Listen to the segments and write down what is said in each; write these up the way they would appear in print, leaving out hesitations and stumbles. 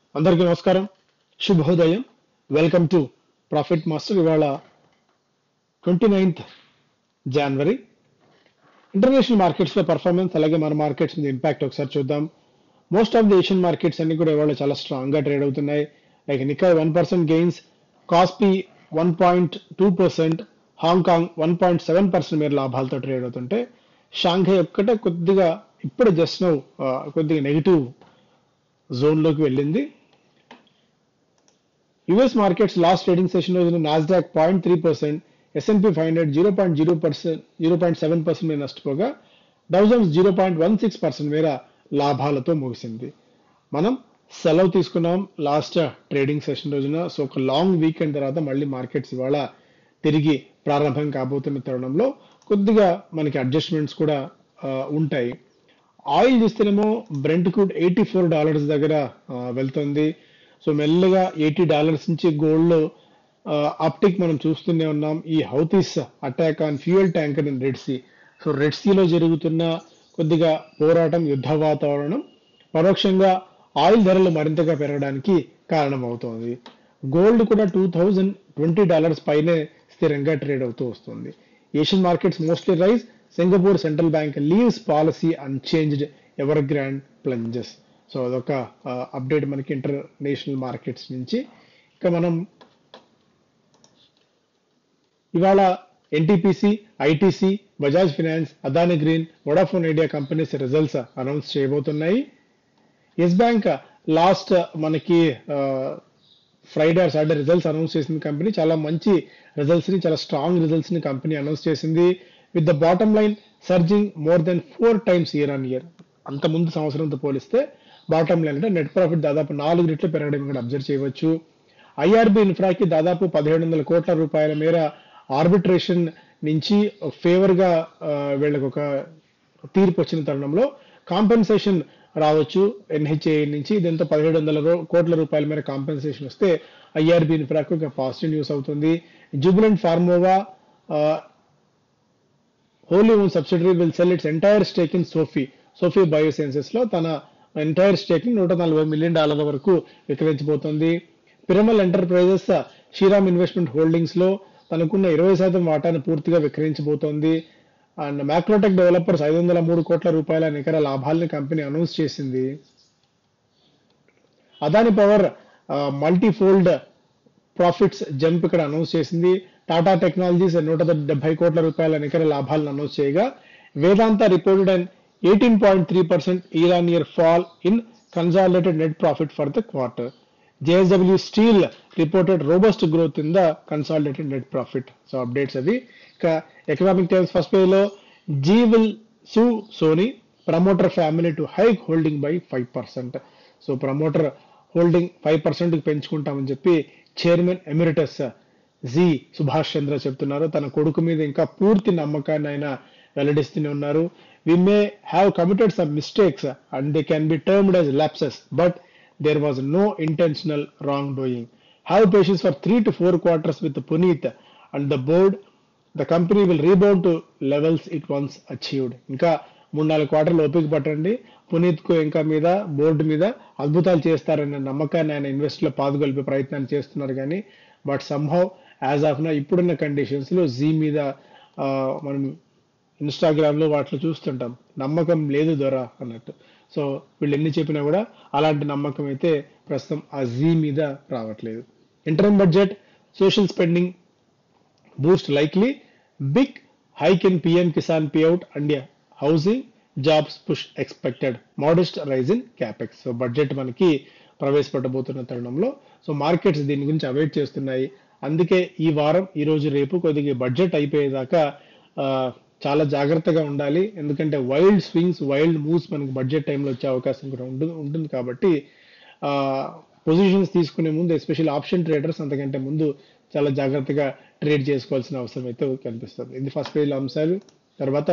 అందరికీ నమస్కారం, శుభోదయం. Welcome to profit master. ఇవాళ 29th జనవరి. ఇంటర్నేషనల్ మార్కెట్స్ లో పర్ఫార్మెన్స్, అలాగే మన మార్కెట్స్ మీద ఇంపాక్ట్ ఒకసారి చూద్దాం. Most of the Asian markets అన్ని కూడా ఇవాళ చాలా స్ట్రాంగ్ గా ట్రేడ్ అవుతున్నాయి. Like Nikkei 1% gains, Kospi 1.2%, Hong Kong 1.7% మేర లాభాలతో ట్రేడ్ అవుతుంటే, షాంఘై ఒక్కటే కొద్దిగా ఇప్పుడు జస్ట్ నౌ కొద్దిగా నెగిటివ్ జోన్ లోకి వెళ్ళింది. US markets last trading session రోజున నాస్డాక్ 0.3%, S&P 500 0.7% మీద నష్టపోగా, డౌ జోన్స్ 0.16% మేర లాభాలతో ముగిసింది. మనం సెలవు తీసుకున్నాం లాస్ట్ ట్రేడింగ్ సెషన్ రోజున. సో ఒక లాంగ్ వీకెండ్ తర్వాత మళ్ళీ మార్కెట్స్ ఇవాళ తిరిగి ప్రారంభం కాబోతున్న తరుణంలో కొద్దిగా మనకి అడ్జస్ట్మెంట్స్ కూడా ఉంటాయి. ఆయిల్ చూస్తేనేమో బ్రెంట్ క్రూడ్ $84 దగ్గర వెళ్తుంది. సో మెల్లగా $80 నుంచి గోల్డ్ అప్టిక్ మనం చూస్తూనే ఉన్నాం. ఈ Houthis attack on fuel tanker in red sea. So red సీలో జరుగుతున్న కొద్దిగా పోరాటం, యుద్ధ వాతావరణం పరోక్షంగా ఆయిల్ ధరలు మరింతగా పెరగడానికి కారణమవుతోంది. గోల్డ్ కూడా $2020 పైనే స్థిరంగా ట్రేడ్ అవుతూ వస్తుంది. Asian markets mostly rise. Singapore central bank leaves policy unchanged, Evergrande plunges. So అదొక అప్డేట్ మనకి ఇంటర్నేషనల్ మార్కెట్స్ నుంచి. ఇక మనం ఇవాళ NTPC, ITC, Bajaj finance, Adani green, Vodafone Idea companies results announce చేయబోతున్నాయి. ఎస్ బ్యాంక్ లాస్ట్ మనకి Friday or Saturday results announce చేసిన company చాలా మంచి రిజల్ట్స్ ని, చాలా స్ట్రాంగ్ రిజల్ట్స్ ని కంపెనీ అనౌన్స్ చేసింది. With the bottom line surging more than 4 times year on year. అంత ముందు సంవత్సరంతో పోలిస్తే బాటమ్ లైన్ అంటే నెట్ ప్రాఫిట్ దాదాపు 4 రెట్లు పెరగడం కూడా అబ్జర్వ్ చేయవచ్చు. ఐఆర్బి ఇన్ఫ్రాకి దాదాపు 1700 కోట్ల రూపాయల మేర ఆర్బిట్రేషన్ నుంచి ఫేవర్ గా వీళ్ళకి ఒక తీర్పు వచ్చిన తరుణంలో కాంపెన్సేషన్ రావచ్చు ఎన్హెచ్ఏ నుంచి. దీంతో 1700 కోట్ల రూపాయల మేర కాంపెన్సేషన్ వస్తే ఐఆర్బి ఇన్ఫ్రాకు ఒక పాజిటివ్ న్యూస్ అవుతుంది. Jubilant Pharmova wholly owned subsidiary will sell its entire stake in Sophie Biosciences లో తన ఎంటైర్ స్టేక్ ని $140 million వరకు విక్రయించబోతోంది. Piramal enterprises Shriram investment holdings లో తనకున్న 20% వాటాను పూర్తిగా విక్రయించబోతోంది. అండ్ మ్యాక్రోటెక్ డెవలపర్స్ 503 కోట్ల రూపాయల నికర లాభాలని కంపెనీ అనౌన్స్ చేసింది. Adani power multifold profits jump ఇక్కడ అనౌన్స్ చేసింది. టాటా టెక్నాలజీస్ 170 కోట్ల రూపాయల నికర లాభాలను అనౌన్స్ చేయగా, Vedanta reported and 18.3% year on year fall in consolidated net profit for the quarter. JSW Steel reported robust growth in the consolidated net profit. So updates అది. ఇక economic times first page లో Zee will sue Sony, promoter family to hike holding by 5%. So promoter holding 5% పెంచుకుంటామని చెప్పి chairman emeritus Zee Subhash Chandra చెప్తున్నారు. తన కొడుకు మీద ఇంకా పూర్తి నమ్మకాన్ని ఆయన వెల్లడిస్తూనే ఉన్నారు. We may have committed some mistakes and they can be termed as lapses, but there was no intentional wrong doing. Have patience for 3 to 4 quarters with Punit and the board. The company will rebound to levels it once achieved. ఇంకా 3-4 క్వార్టర్లు ఓపిక పట్టండి. పునీత్ కు ఇంకా మీద board మీద అద్భుతాలు చేస్తారనే నమ్మకాన్ని ఆయన ఇన్వెస్ట్ లో పాదుగొల్పే ప్రయత్నాన్ని చేస్తున్నారు. కానీ బట్ సమ్హౌ యాజ్ ఆఫ్ నా ఇప్పుడున్న కండిషన్స్ లో జీ మీద మనం ఇన్స్టాగ్రామ్ లో వాటిలో చూస్తుంటాం, నమ్మకం లేదు దొర అన్నట్టు. సో వీళ్ళు ఎన్ని చెప్పినా కూడా అలాంటి నమ్మకం అయితే ప్రస్తుతం ఆ జీ మీద రావట్లేదు. Interim budget, social spending boost likely, big hike in PM Kisan payout and housing jobs push expected, modest rise in capex. So budget మనకి ప్రవేశపెట్టబోతున్న తరుణంలో సో మార్కెట్స్ దీని గురించి అవైట్ చేస్తున్నాయి. అందుకే ఈ వారం, ఈ రోజు, రేపు కొద్దిగా బడ్జెట్ అయిపోయేదాకా చాలా జాగ్రత్తగా ఉండాలి. ఎందుకంటే వైల్డ్ స్వింగ్స్, వైల్డ్ మూవ్స్ మనకి బడ్జెట్ టైంలో వచ్చే అవకాశం కూడా ఉంటుంది. కాబట్టి పొజిషన్స్ తీసుకునే ముందు ఎస్పెషల్లీ ఆప్షన్ ట్రేడర్స్ అంతకంటే ముందు చాలా జాగ్రత్తగా ట్రేడ్ చేసుకోవాల్సిన అవసరం అయితే కనిపిస్తుంది. ఇది ఫస్ట్ పేజ్ అంశాలు. తర్వాత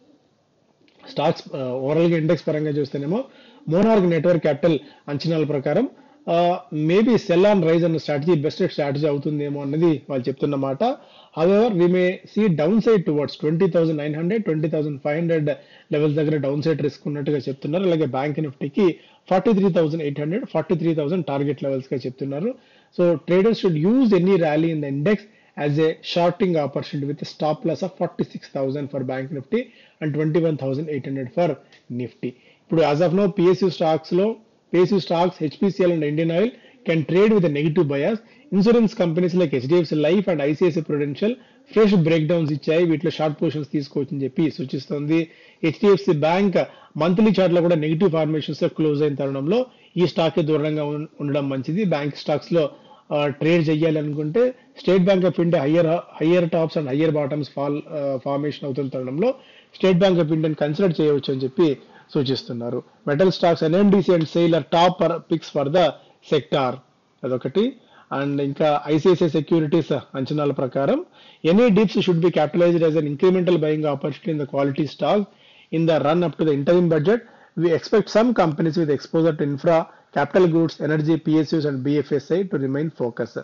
స్టాక్స్ ఓవరాల్ గా ఇండెక్స్ పరంగా చూస్తేనేమో మోనార్క్ నెట్వర్క్ క్యాపిటల్ అంచనాల ప్రకారం మేబీ సెల్ ఆన్ రైజ్ అన్న స్ట్రాటజీ బెస్ట్ స్ట్రాటజీ అవుతుందేమో అన్నది వాళ్ళు చెప్తున్నమాట. However we may see down side towards 20,900, 20,500 levels దగ్గర డౌన్ సైడ్ రిస్క్ ఉన్నట్టుగా చెప్తున్నారు. అలాగే బ్యాంక్ నిఫ్టీకి 43,800 43,000 టార్గెట్ లెవెల్స్ గా చెప్తున్నారు. So traders should use any rally in the index as a shorting opportunity with stop loss of 46,000 for bank Nifty and 21,800 for Nifty. ఇప్పుడు as of now PSU stocks, HPCL and Indian Oil can trade with a negative bias. Insurance companies like HDFC Life and ICICI Prudential fresh breakdowns ఇచ్చాయి. వీటిలో short positions తీసుకోవచ్చని చెప్పి సూచిస్తోంది. HDFC bank monthly chart లో కూడా negative formations close అయిన తరుణంలో ఈ స్టాక్ దూరంగా ఉండడం మంచిది. బ్యాంక్ స్టాక్స్ లో ట్రేడ్ చేయాలి అనుకుంటే State Bank of India higher tops and higher bottoms formation అవుతున్న తరుణంలో స్టేట్ బ్యాంక్ ఆఫ్ ఇండియాని కన్సిడర్ చేయవచ్చు అని చెప్పి సూచిస్తున్నారు. Metal stocks NMDC and SAIL are top picks for the sector, అదొకటి. అండ్ ఇంకా ఐసిఐసిఐ సెక్యూరిటీస్ అంచనాల ప్రకారం any dips should be capitalized as an incremental buying opportunity in the quality stock in the run up to the interim budget. We expect some companies with exposure to infra, capital goods, energy, PSUs and BFSI to remain focused.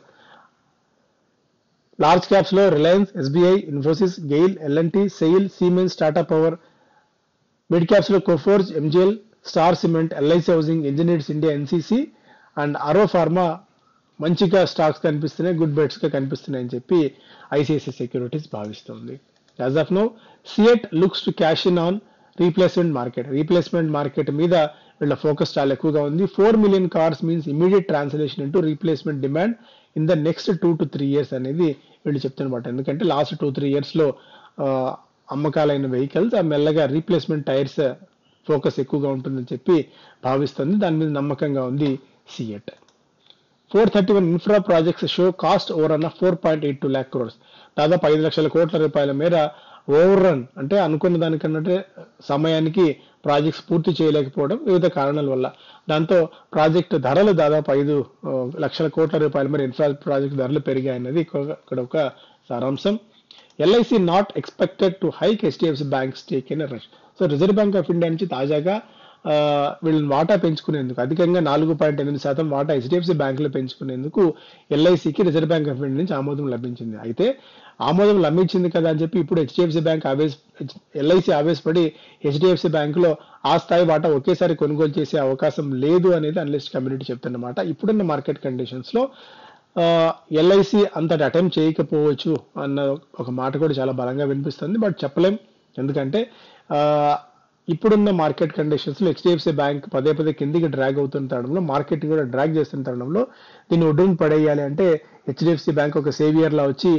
Large caps లో రిలయన్స్, SBI, Infosys, GAIL, L&T, SAIL, Siemens, Tata Power. Mid caps లో Coforge, MGL, star cement, LIC housing, engineers India, NCC and Auro pharma మంచిగా stocks కనిపిస్తున్నాయి, good bets గా కనిపిస్తున్నాయి అని చెప్పి ICICI securities భావిస్తుంది. As of now CEAT looks to cash in on replacement market మీద వీళ్ళ ఫోకస్ చాలా ఎక్కువగా ఉంది. 4 million cars means immediate translation into replacement demand in the next 2 to 3 years అనేది వీళ్ళు చెప్తున్నమాట. ఎందుకంటే లాస్ట్ 2-3 years లో అమ్మకాలైన వెహికల్స్ ఆ మెల్లగా రీప్లేస్మెంట్ టైర్స్ ఫోకస్ ఎక్కువగా ఉంటుందని చెప్పి భావిస్తుంది. దాని మీద నమ్మకంగా ఉంది CEAT. 431 infra projects show cost overrun 4.82 lakh crores. దాదాపు 5 లక్షల కోట్ల రూపాయల మేర ఓవర్ రన్, అంటే అనుకున్న దానికన్నట్టే సమయానికి ప్రాజెక్ట్స్ పూర్తి చేయలేకపోవడం వివిధ కారణాల వల్ల. దాంతో ప్రాజెక్టు ధరలు దాదాపు 5 లక్షల కోట్ల రూపాయల మేర ఇన్ఫ్రా ప్రాజెక్ట్ ధరలు పెరిగాయన్నది ఇక్కడ ఒక సారాంశం. LIC not expected to hike HDFC bank stake in rush. So reserve bank of India నుంచి తాజాగా వీళ్ళని వాటా పెంచుకునేందుకు అధికంగా 4.8% వాటా HDFC బ్యాంక్ లో పెంచుకునేందుకు LICకి రిజర్వ్ బ్యాంక్ ఆఫ్ ఇండియా నుంచి ఆమోదం లభించింది. అయితే ఆమోదం లభించింది కదా అని చెప్పి ఇప్పుడు LIC ఆవేశపడి HDFC బ్యాంక్ లో ఆ స్థాయి వాటా ఒకేసారి కొనుగోలు చేసే అవకాశం లేదు అనేది అనలిస్ట్ కమ్యూనిటీ చెప్తున్నమాట. ఇప్పుడున్న మార్కెట్ కండిషన్స్ లో LIC అంతటి అటెంప్ట్ చేయకపోవచ్చు అన్న ఒక మాట కూడా చాలా బలంగా వినిపిస్తుంది. బట్ చెప్పలేం, ఎందుకంటే ఇప్పుడున్న మార్కెట్ కండిషన్స్ లో HDFC బ్యాంక్ పదే కిందికి డ్రాగ్ అవుతున్న తరుణంలో, మార్కెట్ కూడా డ్రాగ్ చేస్తున్న తరుణంలో దీన్ని ఒడ్డును పడేయాలి అంటే HDFC బ్యాంక్ ఒక సేవియర్ లా వచ్చి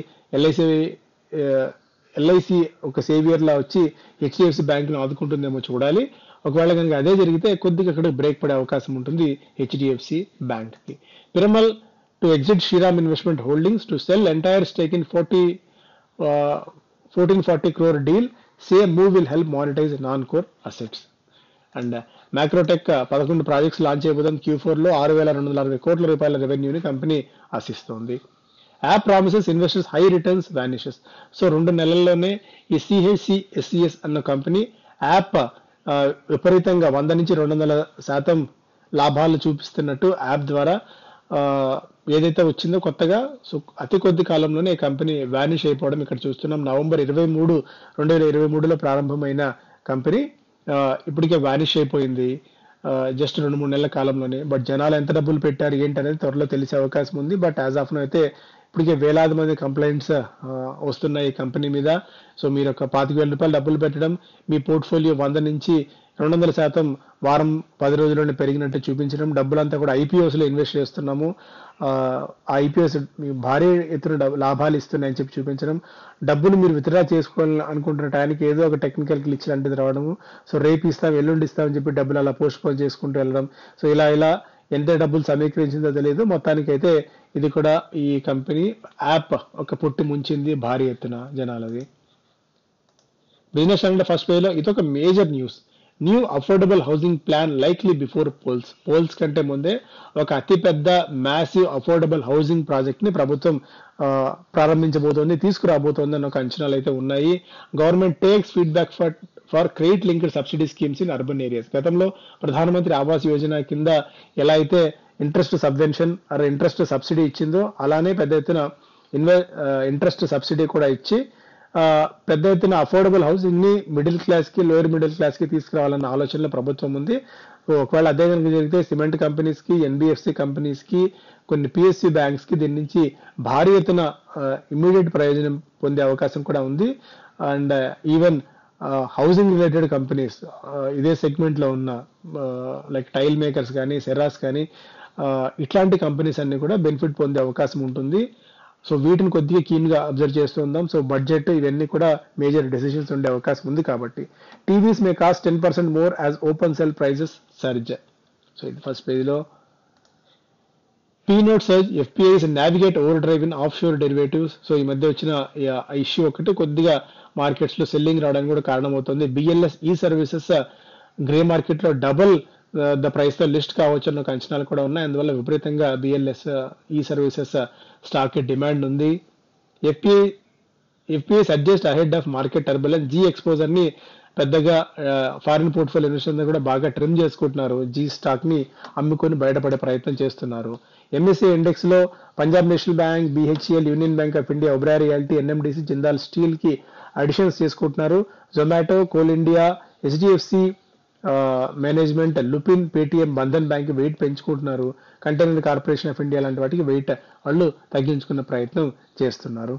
LIC ఒక సేవియర్ లా వచ్చి HDFC బ్యాంక్ ను ఆదుకుంటుందేమో చూడాలి. ఒకవేళ కనుక అదే జరిగితే కొద్దిగా అక్కడ బ్రేక్ పడే అవకాశం ఉంటుంది HDFC బ్యాంక్ కి. Piramal to exit Shriram investment holdings to sell entire stake in 1440 crore deal. Same move will help monetise non core assets. And Macrotech 11 projects launch చేయబోతుంది. Q4 లో 6,260 కోట్ల రూపాయల రెవెన్యూని కంపెనీ ఆశిస్తోంది. App promises investors high returns vanishes. So 2 నెలల్లోనే ఈ CHC-SCS అన్న కంపెనీ యాప్ విపరీతంగా 100 నుంచి 200% లాభాలు చూపిస్తున్నట్టు యాప్ ద్వారా ఏదైతే వచ్చిందో కొత్తగా, సో అతి కొద్ది కాలంలోనే ఈ కంపెనీ వానిష్ అయిపోవడం ఇక్కడ చూస్తున్నాం. నవంబర్ 23, 2023లో ప్రారంభమైన కంపెనీ ఇప్పటికే వానిష్ అయిపోయింది జస్ట్ 2-3 నెలల కాలంలోనే. బట్ జనాలు ఎంత డబ్బులు పెట్టారు ఏంటి అనేది త్వరలో తెలిసే అవకాశం ఉంది. బట్ యాజ్ ఆఫ్ నో అయితే ఇప్పటికే వేలాది మంది కంప్లైంట్స్ వస్తున్నాయి ఈ కంపెనీ మీద. సో మీరు ఒక 25,000 రూపాయలు డబ్బులు పెట్టడం, మీ పోర్ట్ఫోలియో 100 నుంచి 200% వారం 10 రోజుల్లోనే పెరిగినట్టు చూపించడం, డబ్బులంతా కూడా IPOs లో ఇన్వెస్ట్ చేస్తున్నాము, ఆ IPOs భారీ ఎత్తున లాభాలు ఇస్తున్నాయని చెప్పి చూపించడం, డబ్బులు మీరు విత్డ్రా చేసుకోవాలని అనుకుంటున్న టైంకి ఏదో ఒక టెక్నికల్ గ్లిచ్ లాంటిది రావడము, సో రేపు ఇస్తాం ఎల్లుండి ఇస్తామని చెప్పి డబ్బులు అలా పోస్ట్ పోన్ చేసుకుంటూ వెళ్ళడం. సో ఇలా ఎంత డబ్బులు సమీకరించిందో తెలియదు. మొత్తానికైతే ఇది కూడా ఈ కంపెనీ యాప్ ఒక పుట్టి ముంచింది భారీ ఎత్తున జనాలది. బిజినెస్ ఛానల్ ఫస్ట్ పేజ్లో ఇదొక major news. New affordable housing plan likely before polls కంటే ముందే ఒక అతిపెద్ద మ్యాసివ్ అఫోర్డబుల్ హౌసింగ్ ప్రాజెక్ట్ ని ప్రభుత్వం ప్రారంభించబోతోంది, తీసుకురాబోతోంది అన్న ఒక అంచనాలు అయితే ఉన్నాయి. Government takes feedback for credit linked subsidy schemes in urban areas. గతంలో ప్రధానమంత్రి ఆవాస్ యోజన కింద ఎలా అయితే ఇంట్రెస్ట్ సబ్వెన్షన్ ఇంట్రెస్ట్ సబ్సిడీ ఇచ్చిందో అలానే పెద్ద ఎత్తున ఇంట్రెస్ట్ సబ్సిడీ కూడా ఇచ్చి పెద్ద ఎత్తున అఫోర్డబుల్ హౌసింగ్ ని మిడిల్ క్లాస్ కి, లోయర్ మిడిల్ క్లాస్ కి తీసుకురావాలన్న ఆలోచనలో ప్రభుత్వం ఉంది. సో ఒకవేళ అదే కనుక జరిగితే సిమెంట్ కంపెనీస్కి, ఎన్బిఎఫ్సి కంపెనీస్కి, కొన్ని పిఎస్సి బ్యాంక్స్కి దీని నుంచి భారీ ఎత్తున ఇమ్మీడియట్ ప్రయోజనం పొందే అవకాశం కూడా ఉంది. And even housing related companies ఇదే సెగ్మెంట్లో ఉన్న లైక్ టైల్ మేకర్స్ కానీ, సెరాస్ కానీ, ఇట్లాంటి కంపెనీస్ అన్ని కూడా బెనిఫిట్ పొందే అవకాశం ఉంటుంది. సో వీటిని కొద్దిగా కీన్గా అబ్జర్వ్ చేస్తూ ఉందాం. సో బడ్జెట్ ఇవన్నీ కూడా మేజర్ డెసిషన్స్ ఉండే అవకాశం ఉంది కాబట్టి TVs may cost 10% more as open cell prices surge. So ఇది ఫస్ట్ పేజ్లో. P-Note surge, FPIs navigate overdrive in offshore derivatives. So ఈ మధ్య వచ్చిన ఇష్యూ ఒకటి కొద్దిగా మార్కెట్స్ లో సెల్లింగ్ రావడానికి కూడా కారణమవుతుంది. BLS E services grey market లో డబుల్ ద ప్రైస్ తో లిస్ట్ కావచ్చు అన్న ఒక అంచనాలు కూడా ఉన్నాయి. అందువల్ల విపరీతంగా BLS E services stock demand ఉంది. FPI suggest ahead of market turbulence. Zee exposure ని పెద్దగా ఫారిన్ పోర్ట్ఫోలియో ఇన్వెస్టర్స్ కూడా బాగా ట్రిమ్ చేసుకుంటున్నారు. జీ స్టాక్ ని అమ్ముకొని బయటపడే ప్రయత్నం చేస్తున్నారు. ఎంఎస్సీ ఇండెక్స్ లో Punjab national bank, BHEL, union bank of India, Oberoi realty, NMDC, Jindal steel కి అడిషన్స్ చేసుకుంటున్నారు. Zomato, coal India, HDFC management, Lupin, Paytm, Bandhan bank weight పెంచుకుంటున్నారు. కంటైనర్ కార్పొరేషన్ ఆఫ్ ఇండియా లాంటి వాటికి వెయిట్ వాళ్ళు తగ్గించుకున్న ప్రయత్నం చేస్తున్నారు.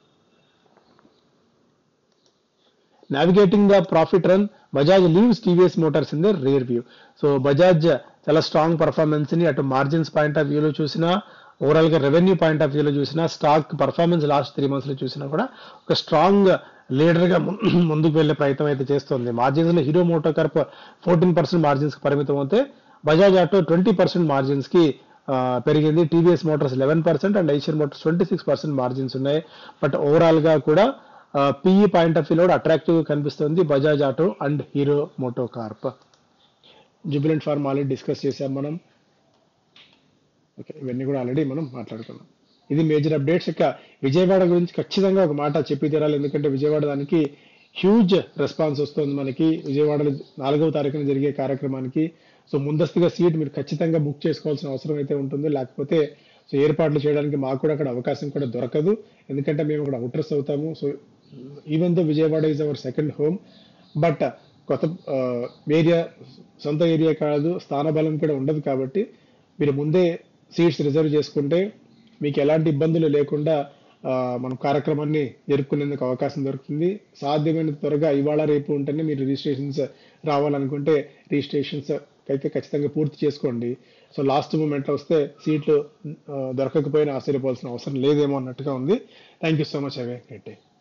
Navigating the profit run, Bajaj leaves TVS motors in the rear view. So Bajaj చాలా స్ట్రాంగ్ పర్ఫార్మెన్స్ ని అటు మార్జిన్స్ పాయింట్ ఆఫ్ వ్యూలో చూసినా, ఓవరాల్ గా రెవెన్యూ పాయింట్ ఆఫ్ వ్యూలో చూసినా, స్టాక్ పర్ఫార్మెన్స్ లాస్ట్ 3 months లో చూసినా కూడా ఒక స్ట్రాంగ్ లీడర్ గా ముందుకు వెళ్లే ప్రయత్నం అయితే చేస్తుంది. మార్జిన్స్ లో హీరో మోటో కార్ప్ 14% మార్జిన్స్ కి పరిమితం అవుతే బజాజ్ ఆటో 20% మార్జిన్స్ కి పెరిగింది. TVS motors 11% and Eicher motors 26% margins ఉన్నాయి. బట్ ఓవరాల్ గా కూడా పిఈ పాయింట్ ఆఫ్ వ్యూలో అట్రాక్టివ్ గా కనిపిస్తుంది Bajaj auto and Hero moto corp. Jubilant pharm already discuss చేసాం మనం. ఓకే, ఇవన్నీ కూడా ఆల్రెడీ మనం మాట్లాడుకున్నాం. ఇది మేజర్ అప్డేట్స్. ఇక విజయవాడ గురించి ఖచ్చితంగా ఒక మాట చెప్పి తీరాలి, ఎందుకంటే విజయవాడ దానికి హ్యూజ్ రెస్పాన్స్ వస్తుంది మనకి. విజయవాడలో 4వ తారీఖున జరిగే కార్యక్రమానికి సో ముందస్తుగా సీట్ మీరు ఖచ్చితంగా బుక్ చేసుకోవాల్సిన అవసరం అయితే ఉంటుంది. లేకపోతే సో ఏర్పాట్లు చేయడానికి మాకు కూడా అక్కడ అవకాశం కూడా దొరకదు, ఎందుకంటే మేము అక్కడ అవుటర్స్ అవుతాము. So even though Vijayawada is our second home, but కొత్త ఏరియా, సొంత ఏరియా కాదు, స్థానబలం కూడా ఉండదు. కాబట్టి మీరు ముందే సీట్స్ రిజర్వ్ చేసుకుంటే మీకు ఎలాంటి ఇబ్బందులు లేకుండా మనం కార్యక్రమాన్ని జరుపుకునేందుకు అవకాశం దొరుకుతుంది. సాధ్యమైన త్వరగా ఇవాళ రేపు ఉంటేనే మీరు రిజిస్ట్రేషన్స్ రావాలనుకుంటే రిజిస్ట్రేషన్స్ అయితే ఖచ్చితంగా పూర్తి చేసుకోండి. సో లాస్ట్ మూమెంట్లో వస్తే సీట్లు దొరకకపోయినా ఆశ్చర్యపోవాల్సిన అవసరం లేదేమో అన్నట్టుగా ఉంది. Thank you so much. Have a great day.